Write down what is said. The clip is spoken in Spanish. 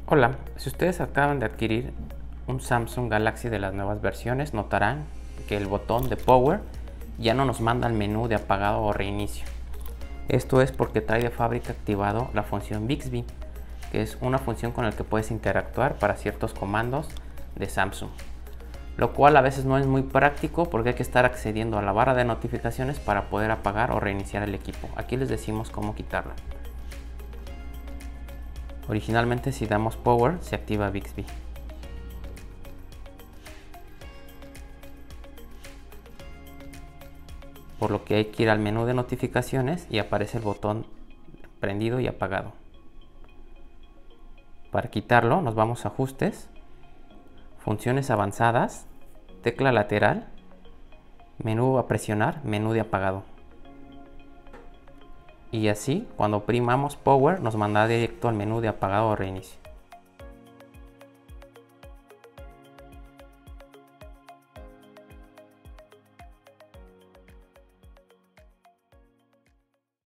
Hola, si ustedes acaban de adquirir un Samsung Galaxy de las nuevas versiones, notarán que el botón de Power ya no nos manda al menú de apagado o reinicio. Esto es porque trae de fábrica activado la función Bixby, que es una función con la que puedes interactuar para ciertos comandos de Samsung, lo cual a veces no es muy práctico porque hay que estar accediendo a la barra de notificaciones para poder apagar o reiniciar el equipo. Aquí les decimos cómo quitarla. Originalmente, si damos Power, se activa Bixby. Por lo que hay que ir al menú de notificaciones y aparece el botón prendido y apagado. Para quitarlo nos vamos a ajustes, funciones avanzadas, tecla lateral, menú a presionar, menú de apagado. Y así, cuando oprimamos Power, nos manda directo al menú de apagado o reinicio.